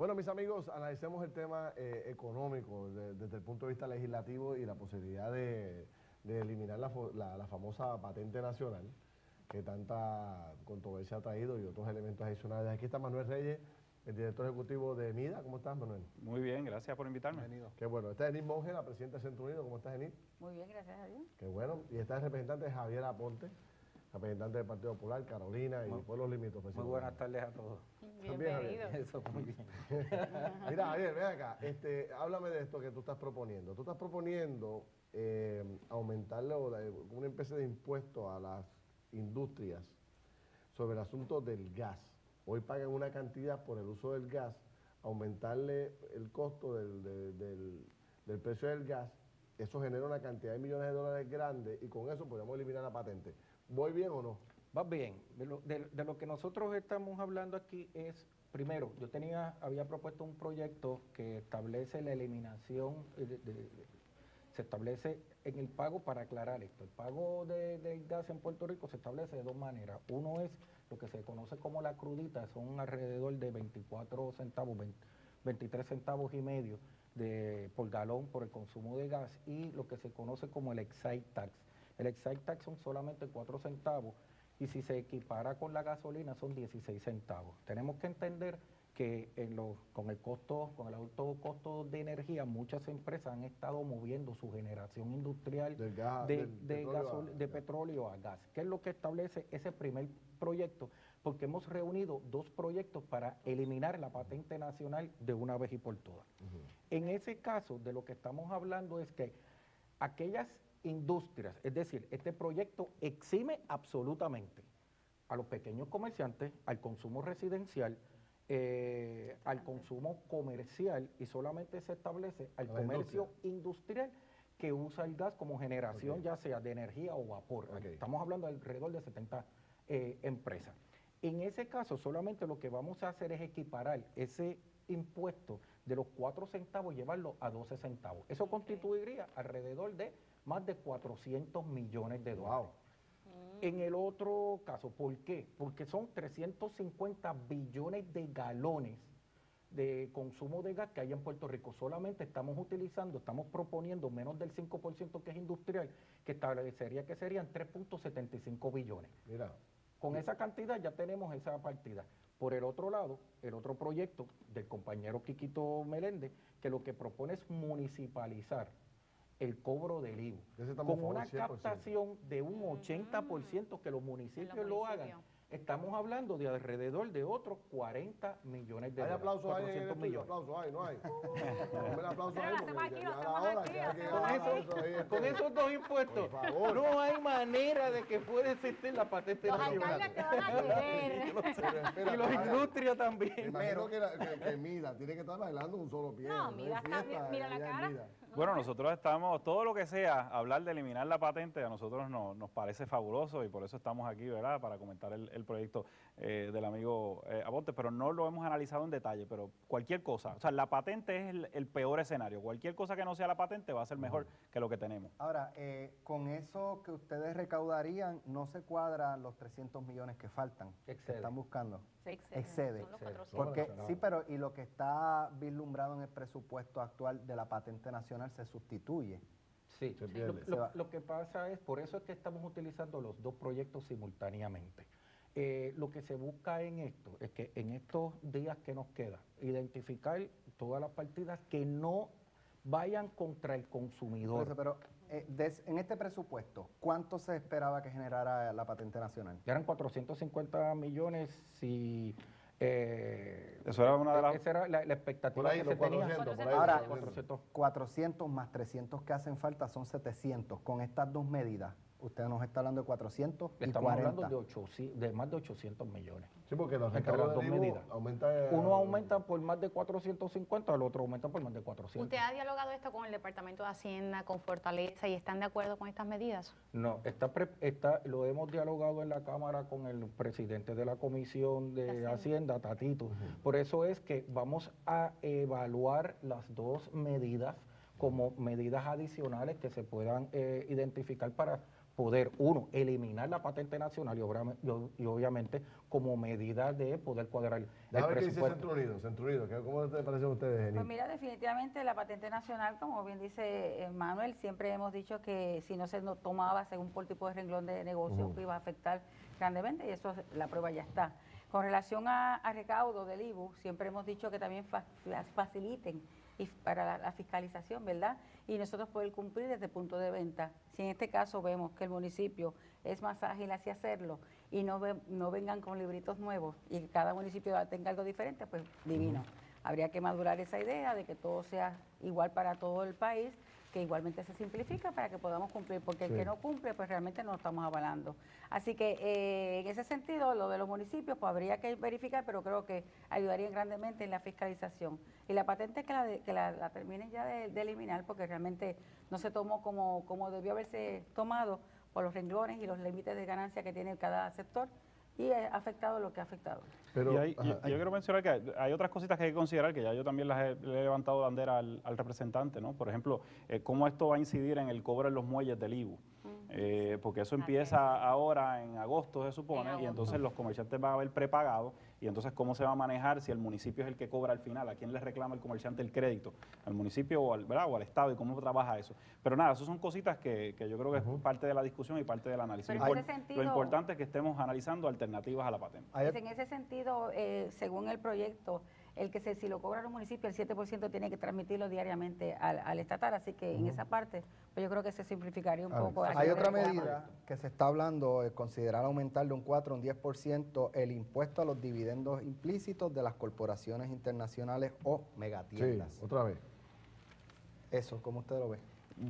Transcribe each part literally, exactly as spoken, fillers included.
Bueno, mis amigos, analicemos el tema eh, económico de, desde el punto de vista legislativo y la posibilidad de, de eliminar la, la, la famosa patente nacional que tanta controversia ha traído y otros elementos adicionales. Aquí está Manuel Reyes, el director ejecutivo de MIDA. ¿Cómo estás, Manuel? Muy bien, gracias por invitarme. Bienvenido. Qué bueno. Está Enid Monge, la presidenta de Centro Unido. ¿Cómo estás, Enid? Muy bien, gracias a Dios. Qué bueno. Y está el representante Javier Aponte, representante del Partido Popular, Carolina y muy, Pueblos Limítrofes. Muy buenas tardes a todos. Bienvenido. Eso, muy bien. Mira, Javier, ven acá. Este, háblame de esto que tú estás proponiendo. Tú estás proponiendo eh, aumentarle una especie de impuesto a las industrias sobre el asunto del gas. Hoy pagan una cantidad por el uso del gas, aumentarle el costo del, del, del, del precio del gas, eso genera una cantidad de millones de dólares grande y con eso podemos eliminar la patente. ¿Voy bien o no? Va bien. De lo, de, de lo que nosotros estamos hablando aquí es, primero, yo tenía, había propuesto un proyecto que establece la eliminación, de, de, de, se establece en el pago, para aclarar esto, el pago de, del gas en Puerto Rico se establece de dos maneras. Uno es lo que se conoce como la crudita, son alrededor de veinticuatro centavos, veinte, veintitrés centavos y medio de, por galón por el consumo de gas, y lo que se conoce como el excise tax. El excise tax son solamente cuatro centavos, y si se equipara con la gasolina son dieciséis centavos. Tenemos que entender que en los, con el costo, con el alto costo de energía, muchas empresas han estado moviendo su generación industrial del gas, de, del de, petróleo gasol, a, de petróleo a gas. ¿Qué es lo que establece ese primer proyecto? Porque hemos reunido dos proyectos para eliminar la patente nacional de una vez y por todas. Uh-huh. En ese caso, de lo que estamos hablando es que aquellas industrias, es decir, este proyecto exime absolutamente a los pequeños comerciantes, al consumo residencial, eh, al consumo comercial, y solamente se establece al la comercio industria. industrial que usa el gas como generación, okay, ya sea de energía o vapor. Okay. Estamos hablando de alrededor de setenta eh, empresas. En ese caso, solamente lo que vamos a hacer es equiparar ese impuesto de los cuatro centavos y llevarlo a doce centavos. Eso okay. constituiría alrededor de más de cuatrocientos millones de dólares. Wow. Mm. En el otro caso, ¿por qué? Porque son trescientos cincuenta billones de galones de consumo de gas que hay en Puerto Rico. Solamente estamos utilizando, estamos proponiendo menos del cinco por ciento que es industrial, que establecería que serían tres punto setenta y cinco billones. Mira. Con esa cantidad ya tenemos esa partida. Por el otro lado, el otro proyecto del compañero Quiquito Meléndez, que lo que propone es municipalizar el cobro del I V U, con una captación de un ochenta por ciento, que los municipios lo, lo hagan. Estamos hablando de alrededor de otros cuarenta millones de dólares. ¿Hay aplausos ahí en el estudio? ¿Aplausos hay? ¿No hay? Ponme aplausos ahí. Con esos dos impuestos, no hay manera de que pueda existir la patente nacional. Los alcaldes te van a querer. Y los industrias también. Me imagino que, la, que, que MIDA tiene que estar bailando un solo pie. No, MIDA está bien, mira la cara. Bueno, nosotros estamos, todo lo que sea hablar de eliminar la patente, a nosotros no, nos parece fabuloso, y por eso estamos aquí, ¿verdad?, para comentar el, el proyecto eh, del amigo eh, Aponte, pero no lo hemos analizado en detalle. Pero cualquier cosa, o sea, la patente es el, el peor escenario. Cualquier cosa que no sea la patente va a ser mejor uh-huh. que lo que tenemos. Ahora, eh, con eso que ustedes recaudarían, no se cuadran los trescientos millones que faltan, Excede. que están buscando. Se excede. Excede. Excede. Porque, sí, pero y lo que está vislumbrado en el presupuesto actual de la patente nacional se sustituye. Sí, sí. Lo, lo, lo que pasa es, por eso es que estamos utilizando los dos proyectos simultáneamente. Eh, lo que se busca en esto es que en estos días que nos queda, identificar todas las partidas que no vayan contra el consumidor. Eso, pero eh, des, en este presupuesto, ¿cuánto se esperaba que generara la patente nacional? Eran cuatrocientos cincuenta millones si... Eh, Eso era una de las... Esa era la, la expectativa ahí, que se cuatrocientos, tenía. por ahí, ahora, cuatrocientos. cuatrocientos más trescientos que hacen falta son setecientos. Con estas dos medidas, usted nos está hablando de cuatrocientos y Estamos cuarenta. hablando de, ochocientos, de más de ochocientos millones. Sí, porque los entre las dos medidas. Aumenta, eh, Uno aumenta por más de cuatrocientos cincuenta, el otro aumenta por más de cuatrocientos. ¿Usted ha dialogado esto con el Departamento de Hacienda, con Fortaleza, y están de acuerdo con estas medidas? No, está, pre, está lo hemos dialogado en la Cámara con el presidente de la Comisión de Hacienda, Hacienda Tatito. Uh-huh. Por eso es que vamos a evaluar las dos medidas como medidas adicionales que se puedan eh, identificar para poder, uno, eliminar la patente nacional y, obra- y ob- y obviamente como medida de poder cuadrar el Déjame ver qué dice presupuesto. Centro Unido. Centro Unido, ¿qué- ¿cómo te parecen ustedes, Jenny? Pues mira, definitivamente la patente nacional, como bien dice eh, Manuel, siempre hemos dicho que si no se no tomaba según por tipo de renglón de negocio, Ujú. pues iba a afectar grandemente y eso la prueba ya está. Con relación a, a recaudo del I B U, siempre hemos dicho que también fa- fa- faciliten y para la, la fiscalización, ¿verdad? Y nosotros poder cumplir desde el punto de venta. Si en este caso vemos que el municipio es más ágil hacia hacerlo y no, ve- no vengan con libritos nuevos y que cada municipio tenga algo diferente, pues divino. Habría que madurar esa idea de que todo sea igual para todo el país, que igualmente se simplifica para que podamos cumplir, porque Sí. el que no cumple, pues realmente no lo estamos avalando. Así que eh, en ese sentido, lo de los municipios, pues habría que verificar, pero creo que ayudaría grandemente en la fiscalización. Y la patente que la, de- que la, la terminen ya de, de eliminar, porque realmente no se tomó como, como debió haberse tomado por los renglones y los límites de ganancia que tiene cada sector, y ha afectado lo que ha afectado. Pero, y hay- ajá, yo, yo quiero mencionar que hay, hay otras cositas que hay que considerar, que ya yo también las he, le he levantado bandera al, al representante, ¿no? Por ejemplo, eh, cómo esto va a incidir en el cobro en los muelles del I B U. Eh, porque eso Así empieza es. ahora en agosto, se supone, En y agosto. entonces los comerciantes van a haber prepagado, y entonces cómo se va a manejar si el municipio es el que cobra al final, a quién le reclama el comerciante el crédito, al municipio o al, ¿verdad? o al Estado, y cómo trabaja eso. Pero nada, eso son cositas que, que yo creo que es parte de la discusión y parte del análisis. Pero Lo en impor- ese Lo sentido- importante es que estemos analizando alternativas a la patente. Hay Pues en ese sentido, eh, según el proyecto, el que se, si lo cobran los municipios, el siete por ciento tiene que transmitirlo diariamente al, al estatal, así que en esa parte, pues yo creo que se simplificaría un A ver, poco. Hay aquello otra del programa. medida que se está hablando, eh, considerar aumentar de un cuatro a un diez por ciento el impuesto a los dividendos implícitos de las corporaciones internacionales o sí, megatiendas. otra vez. Eso, ¿cómo usted lo ve?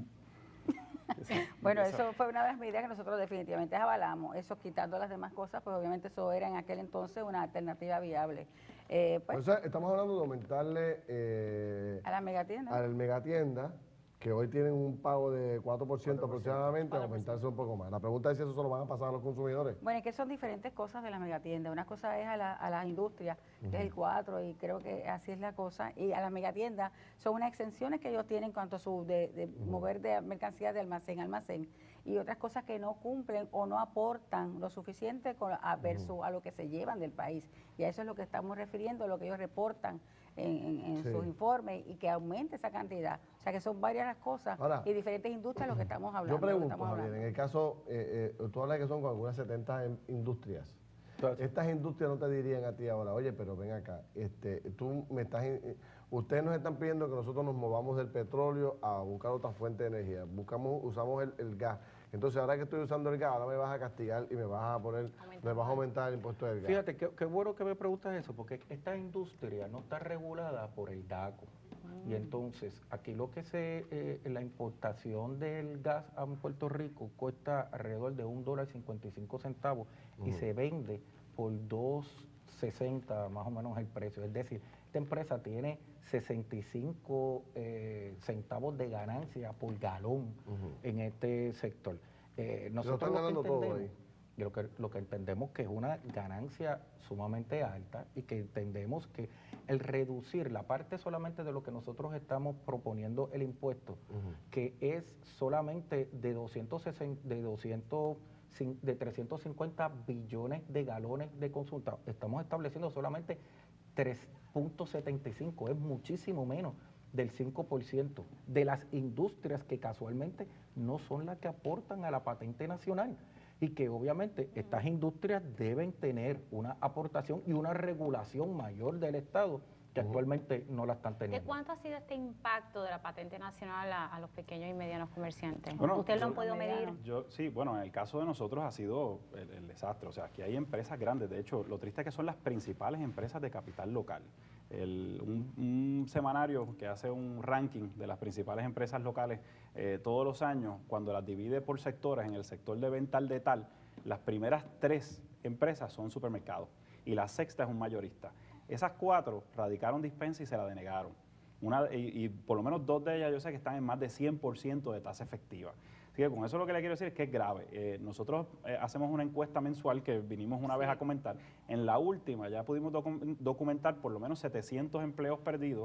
Bueno, eso fue una de las medidas que nosotros definitivamente avalamos. Eso, quitando las demás cosas, pues obviamente eso era en aquel entonces una alternativa viable. Eh, pues, O sea, estamos hablando de aumentarle eh, a la megatienda. al megatienda, que hoy tienen un pago de cuatro por ciento aproximadamente, aumentarse un poco más. La pregunta es si eso se lo van a pasar a los consumidores. Bueno, es que son diferentes cosas de las megatiendas. Una cosa es a la, a la industria, que es el cuatro, y creo que así es la cosa. Y a las megatiendas son unas exenciones que ellos tienen en cuanto a su de, de mover de mercancías de almacén a almacén. Y otras cosas que no cumplen o no aportan lo suficiente con, a versus a lo que se llevan del país. Y a eso es lo que estamos refiriendo, lo que ellos reportan en, en- en Sí. sus informes, y que aumente esa cantidad. O sea que son varias las cosas Ahora, y diferentes industrias lo que estamos hablando. Yo lo que pregunto, estamos Javier, hablando. en el caso, eh, eh, tú hablas que son con algunas setenta en- industrias. Entonces, Estas industrias no te dirían a ti ahora, oye, pero ven acá, este, tú me estás, in- eh, ustedes nos están pidiendo que nosotros nos movamos del petróleo a buscar otra fuente de energía. Buscamos, usamos el, el gas. Entonces, ahora que estoy usando el gas, ahora me vas a castigar y me vas a poner, Aumentar me vas a más. aumentar el impuesto del gas. Fíjate, qué, qué bueno que me preguntas eso, porque esta industria no está regulada por el DACO. Y entonces, aquí lo que se, eh, la importación del gas a Puerto Rico cuesta alrededor de un dólar cincuenta y cinco centavos y se vende por dos sesenta más o menos el precio. Es decir, esta empresa tiene sesenta y cinco eh, centavos de ganancia por galón Ujú. en este sector. Eh, están nosotros lo que ganando todo entendemos- ahí. y lo que, lo que entendemos que es una ganancia sumamente alta y que entendemos que el reducir la parte solamente de lo que nosotros estamos proponiendo el impuesto, Ujú. que es solamente de doscientos sesenta, de doscientos, cin- de trescientos cincuenta billones de galones de consumo, estamos estableciendo solamente tres punto setenta y cinco, es muchísimo menos del cinco por ciento de las industrias que casualmente no son las que aportan a la patente nacional y que obviamente estas industrias deben tener una aportación y una regulación mayor del Estado que actualmente no la están ¿De teniendo. cuánto ha sido este impacto de la patente nacional a, a los pequeños y medianos comerciantes? Bueno, ¿Ustedes lo han yo- podido medir? Yo, sí, bueno, en el caso de nosotros ha sido el, el desastre. O sea, aquí hay empresas grandes. De hecho, lo triste es que son las principales empresas de capital local. El- un, un semanario que hace un ranking de las principales empresas locales eh, todos los años, cuando las divide por sectores, en el sector de venta al detal, las primeras tres empresas son supermercados y la sexta es un mayorista. Esas cuatro radicaron dispensa y se la denegaron. Una, y, y por lo menos dos de ellas yo sé que están en más de cien por ciento de tasa efectiva. Así que con eso lo que le quiero decir es que es grave. Eh, nosotros eh, hacemos una encuesta mensual que vinimos una vez a comentar. En la última ya pudimos docu- documentar por lo menos setecientos empleos perdidos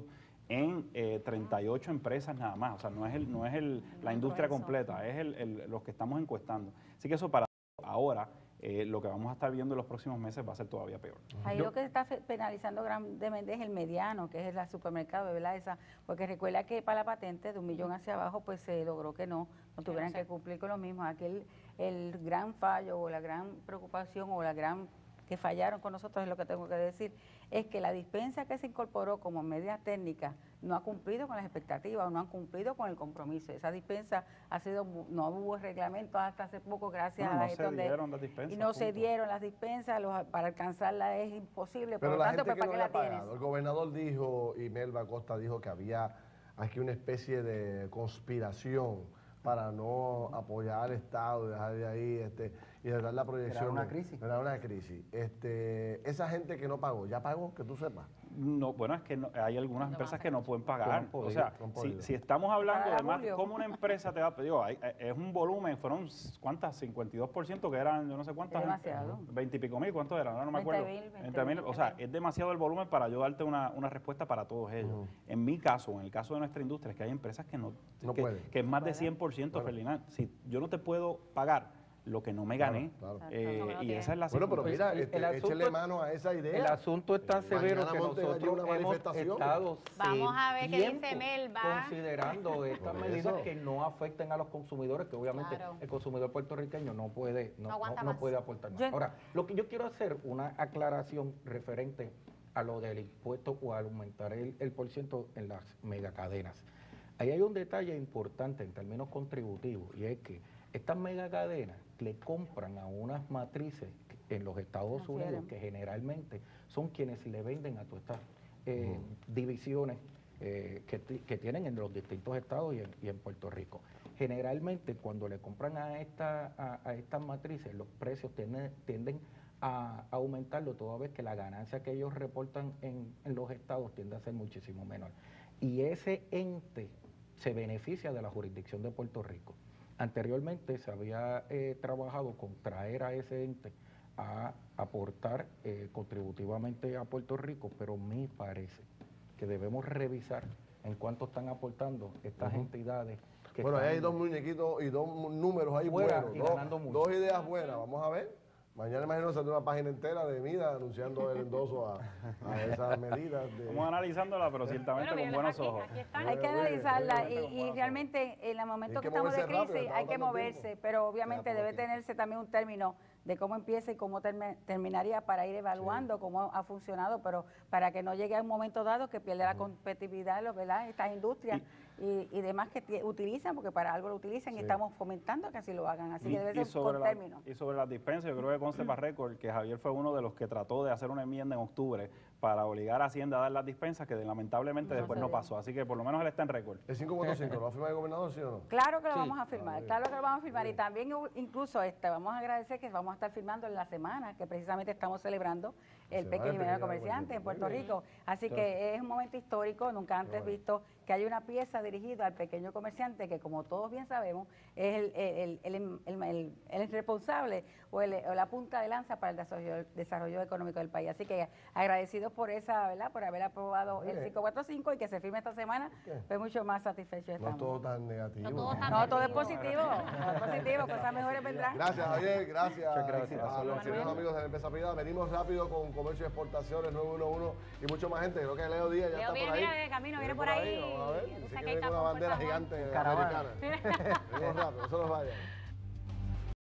en eh, treinta y ocho empresas nada más, o sea, no es, el, no es el, la industria completa, es el, el, los que estamos encuestando. Así que eso para ahora, eh, lo que vamos a estar viendo en los próximos meses va a ser todavía peor. Ahí lo que se está penalizando grandemente es el mediano, que es el supermercado, ¿verdad? Esa, porque recuerda que para la patente de un millón hacia abajo, pues se logró que no, no tuvieran que cumplir con lo mismo. Aquí el, el gran fallo o la gran preocupación o la gran que fallaron con nosotros, es lo que tengo que decir, es que la dispensa que se incorporó como medida técnica no ha cumplido con las expectativas o no han cumplido con el compromiso. Esa dispensa ha sido, no hubo reglamento hasta hace poco, gracias no, a no esto. se dieron las dispensas, y no punto. se dieron las dispensas, los, para alcanzarla es imposible, Pero por lo la tanto, gente pues, que ¿para no qué la había tienes? pagado, el gobernador dijo, y Melba Acosta dijo que había aquí una especie de conspiración para no apoyar al Estado, dejar de ahí este, y de dar la proyección. Era una de- crisis. Era una crisis. Este, esa gente que no pagó, ¿ya pagó? Que tú sepas. No, bueno, es que no- hay algunas No empresas van a que no pueden pagar. han podido, O sea, no han si, podido. si estamos hablando Para de más, julio. ¿cómo una empresa te va a pedir? Digo, hay- es un volumen, fueron, ¿cuántas? cincuenta y dos por ciento que eran, yo no sé cuántas. Es demasiado. veinte y pico mil, ¿cuántos eran? Ahora no me veinte acuerdo. mil, veinte veinte mil, mil, o sea, veinte mil. es demasiado el volumen para yo darte una, una respuesta para todos ellos. Ujú. En mi caso, en el caso de nuestra industria, es que hay empresas que no, No que, pueden. que es más de cien por ciento, Bueno. Ferdinand. Si yo no te puedo pagar lo que no me Claro, gané, claro. eh, No, no y tiene. esa es la Bueno, pero Pues, mira, el- este, el asunto échele es- mano a esa idea. El asunto es tan severo Mañana que monten allí nosotros una hemos manifestación. estado Vamos a ver qué dice tiempo Melba. considerando estas Por medidas eso. que no afecten a los consumidores, que obviamente Claro. el consumidor puertorriqueño no puede, no, No aguanta no- no más. puede aportar más. Yo- Ahora, lo que yo quiero hacer una aclaración referente a lo del impuesto o al aumentar el, el por ciento en las megacadenas. Ahí hay un detalle importante en términos contributivos, y es que estas megacadenas le compran a unas matrices en los Estados Transfieren. Unidos que generalmente son quienes le venden a todas estas eh, divisiones eh, que, ti- que tienen en los distintos estados y en, y en Puerto Rico. Generalmente cuando le compran a, esta, a, a estas matrices, los precios tienden, tienden a aumentarlo toda vez que la ganancia que ellos reportan en, en los estados tiende a ser muchísimo menor. Y ese ente se beneficia de la jurisdicción de Puerto Rico. Anteriormente se había eh, trabajado con traer a ese ente a aportar eh, contributivamente a Puerto Rico, pero me parece que debemos revisar en cuánto están aportando estas Ujú. entidades. Que Bueno, ahí están hay dos muñequitos y dos mu- números ahí Fuera buenos. y Dos, ganando mucho. dos ideas buenas. Vamos a ver. Mañana imagino saldrá una página entera de Mida anunciando el endoso a, a esas medidas. De, Vamos analizándola, pero ciertamente Bueno, con míralas buenos aquí, ojos. aquí están. Hay que Oye, oye, analizarla oye, y, oye, y oye, realmente en el momento Hay que que estamos de moverse rápido, crisis estamos hay que dando moverse, tiempo. pero obviamente Queda debe poco tiempo. tenerse también un término de cómo empieza y cómo terme- terminaría para ir evaluando cómo ha funcionado, pero para que no llegue a un momento dado que pierda la competitividad, ¿lo- ¿verdad? Estas industrias y, y demás que tie- utilizan, porque para algo lo utilizan y Sí. estamos fomentando que así lo hagan, así Y, que debe y ser sobre con la- término. y sobre las dispensas, yo creo que conste para récord que Javier fue uno de los que trató de hacer una enmienda en octubre para obligar a Hacienda a dar las dispensas, que lamentablemente No después no sucedió. pasó. Así que por lo menos él está en récord. ¿El cinco punto cinco lo va a firmar el gobernador, sí o no? Claro que lo Sí. vamos a firmar, claro que lo vamos a firmar. Y también u- incluso este, vamos a agradecer que vamos a estar firmando en la semana, que precisamente estamos celebrando el semana pequeño y del mediano pequeño comerciante en Puerto muy bien. Rico. Así que es un momento histórico, nunca antes bueno. visto, que hay una pieza dirigida al pequeño comerciante que, como todos bien sabemos, es el, el, el, el- el- el- el responsable o, el- o la punta de lanza para el desarrollo, desarrollo económico del país. Así que agradecidos por esa, ¿verdad? Por haber aprobado Muy el bien. cinco cuatro cinco y que se firme esta semana, Bien. pues mucho más satisfechos No estamos. todo tan negativo. No todo tan No, todo es positivo. positivo, todo es positivo, cosas mejores vendrán. Gracias, Javier. Gracias, Muchas gracias. a los queridos amigos de la empresa privada. Venimos rápido con Comercio y Exportaciones nueve uno uno y mucho más gente. Creo que Leo Díaz ya Leo está viene, por ahí. mira, de camino, viene por ahí. Vamos a ver. Tú Dice sabes que que hay viene con una tapón por bandera tapón. gigante Caravana. americana. Venimos rápido, no se nos vayan.